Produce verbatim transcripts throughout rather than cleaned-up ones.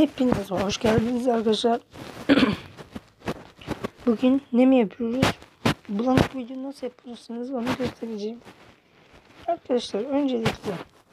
Hepiniz hoş geldiniz arkadaşlar. Bugün ne mi yapıyoruz? Bulanık video nasıl yapıyorsunuz onu göstereceğim. Arkadaşlar öncelikle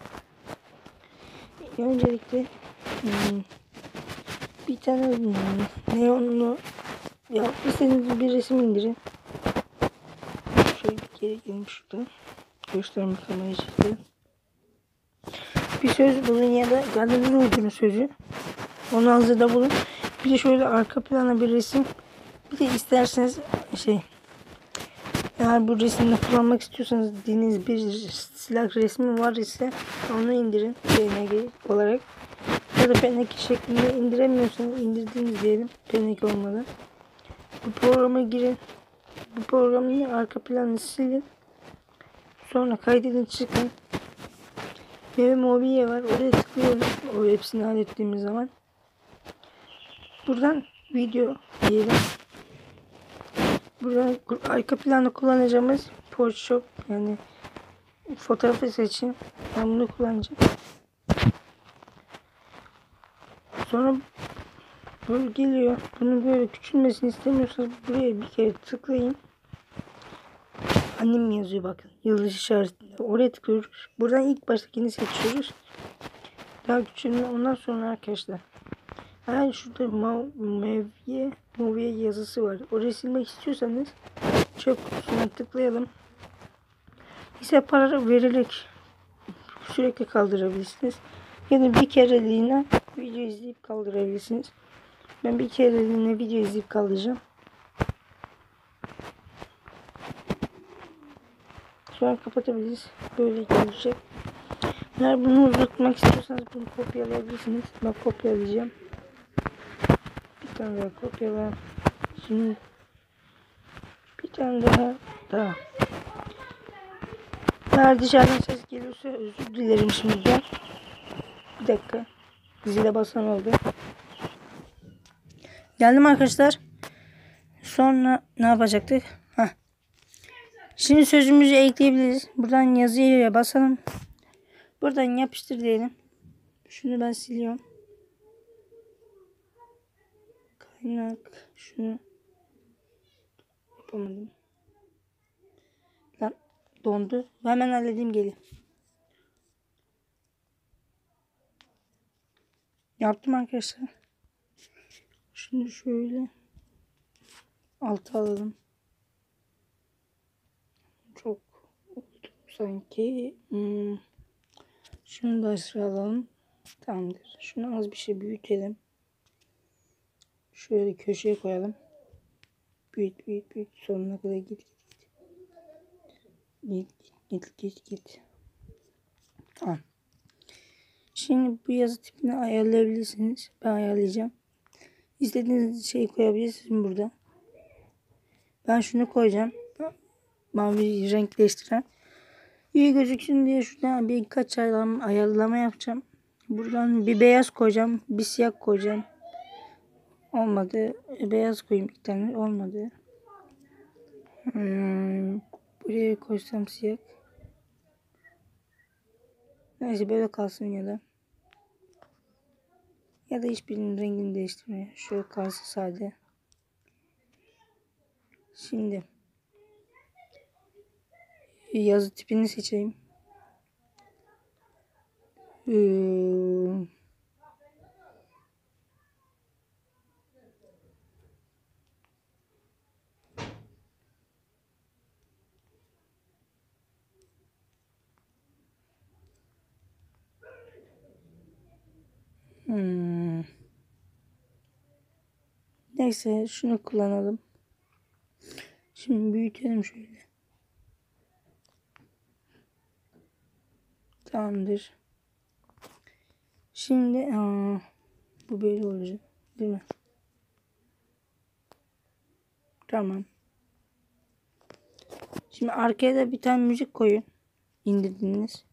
öncelikle hmm, bir tane hmm, neonlu ya istediğiniz bir resim indirin. Şöyle bir kere gelin şurada. Göstermek amacıyla. Bir söz bulun ya da kendinize uydurun sözü. Onu hazırda bulun. Bir de şöyle arka plana bir resim. Bir de isterseniz şey, eğer bu resimde kullanmak istiyorsanız dediğiniz bir silah resmi var ise onu indirin P N G olarak. Ya da P N G şeklinde indiremiyorsanız indirdiğiniz diyelim P N G olmadan. Bu programa girin. Bu programın arka planını silin. Sonra kaydedin çıkın. Ve mobilya var. Oraya tıklıyoruz. O hepsini hallettiğimiz zaman. Buradan video diyelim. Burada arka planda kullanacağımız Photoshop, yani fotoğrafı seçin. Ben bunu kullanacağım. Sonra böyle geliyor. Bunun böyle küçülmesini istemiyorsanız buraya bir kere tıklayın. Annem yazıyor bakın. Yıldız işaretinde. Oraya tıklıyoruz. Buradan ilk baştakini seçiyoruz. Daha küçülme. Ondan sonra arkadaşlar. Eğer şurada Movie Movie yazısı var. Orayı silmek istiyorsanız çöp kutusuna tıklayalım. İse para vererek sürekli kaldırabilirsiniz. Ya da bir kereliğine video izleyip kaldırabilirsiniz. Ben bir kereliğine video izleyip kaldıracağım. Şu an kapatabiliriz. Böyle gelecek. Eğer bunu uzatmak istiyorsanız bunu kopyalayabilirsiniz. Ben kopyalayacağım. Bir tane daha kopyala. Şimdi bir tane daha daha. Eğer dışarıdan ses geliyorsa özür dilerim şimdiden. Bir dakika. Zile basan oldu. Geldim arkadaşlar. Sonra ne yapacaktık? Heh. Şimdi sözümüzü ekleyebiliriz. Buradan yazıya basalım. Buradan yapıştır diyelim. Şunu ben siliyorum. Kaynak. Şunu yapamadım. Lan dondu. Hemen halledeyim gelin. Yaptım arkadaşlar. Şimdi şöyle alta alalım. Çok oldu sanki. Hmm. Şunu da aşağı alalım. Tamamdır. Şunu az bir şey büyütelim. Şöyle köşeye koyalım. Büyüt büyüt büyüt. Sonuna kadar git git git. Git git git git. Tamam. Şimdi bu yazı tipini ayarlayabilirsiniz. Ben ayarlayacağım. İstediğiniz şeyi koyabilirsiniz burada. Ben şunu koyacağım. Mavi renk değiştiren. İyi gözüksün diye şuradan birkaç ayarlama, ayarlama yapacağım. Buradan bir beyaz koyacağım. Bir siyah koyacağım. Olmadı. E, beyaz koyayım bir tane. Olmadı. Hmm, buraya koysam siyah. Neyse böyle kalsın ya da. Ya da hiçbirinin rengini değiştirmiyor. Şöyle kalsın sade. Şimdi yazı tipini seçeyim. Hmm. Hmm. Neyse şunu kullanalım. Şimdi büyütelim şöyle. Tamamdır. Şimdi aa, bu böyle olacak. Değil mi? Tamam. Şimdi arkaya da bir tane müzik koyun. İndirdiniz.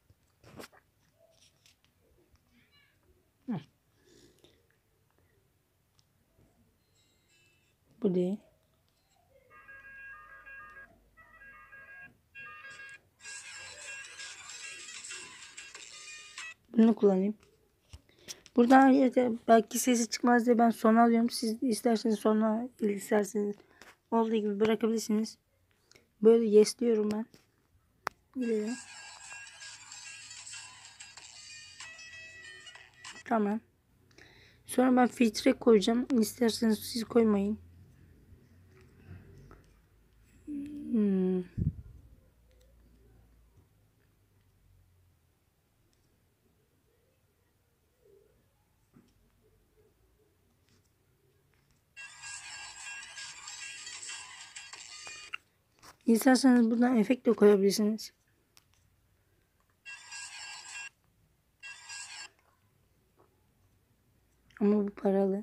Hı. Bu değil. Bunu kullanayım. Buradan belki sesi çıkmaz diye ben sona alıyorum. Siz isterseniz sona, isterseniz olduğu gibi bırakabilirsiniz. Böyle yes diyorum ben. İleri. Tamam. Sonra ben filtre koyacağım. İsterseniz siz koymayın. Hmm. İsterseniz buradan efekt de koyabilirsiniz. Ama bu paralı.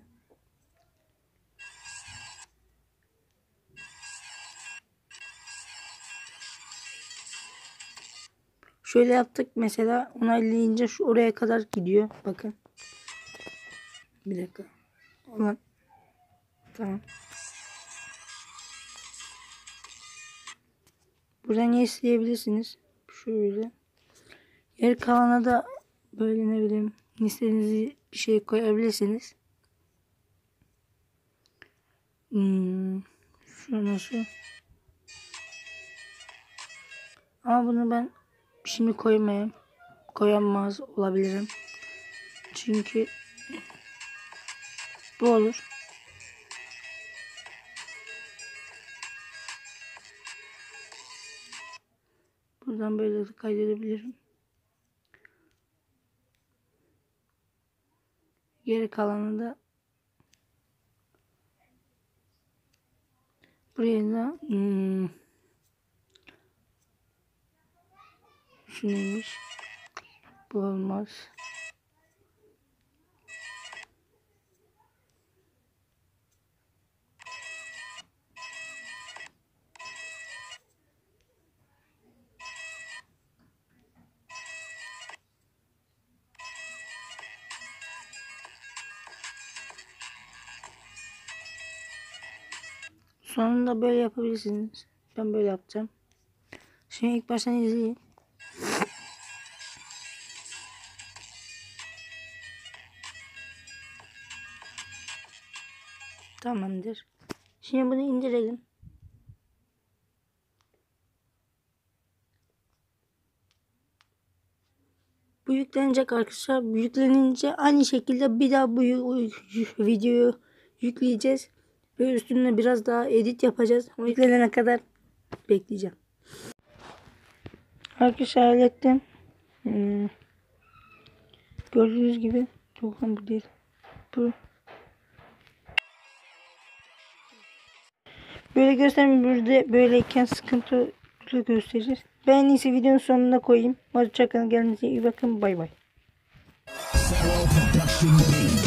Şöyle yaptık mesela, onaylayınca şu oraya kadar gidiyor. Bakın. Bir dakika. Ulan. Tamam. Buradan yes diyebilirsiniz. Şöyle. Geri kalana da böyle ne bileyim istediğiniz bir şey koyabilirsiniz. Hmm. Şu nasıl? Ama bunu ben şimdi koymayayım. Koyamaz olabilirim. Çünkü bu olur. Buradan böyle kaydedebilirim. Geri kalanı da buraya da hmm, şu neymiş? Bu olmaz. Sonunda böyle yapabilirsiniz. Ben böyle yapacağım. Şimdi ilk baştan izleyin. Tamamdır. Şimdi bunu indirelim. Bu yüklenecek arkadaşlar. Yüklenince aynı şekilde bir daha bu videoyu yükleyeceğiz. Ve üstüne biraz daha edit yapacağız. O yüklenene kadar bekleyeceğim. Arkadaşlar hallettim. Hmm. Gördüğünüz gibi. Yok lan bu değil. Bu. Böyle göstereyim. Burada böyleyken sıkıntı gösterir. Ben en iyisi videonun sonuna koyayım. Hoşçakalın. Kendinize iyi bakın. Bay bay.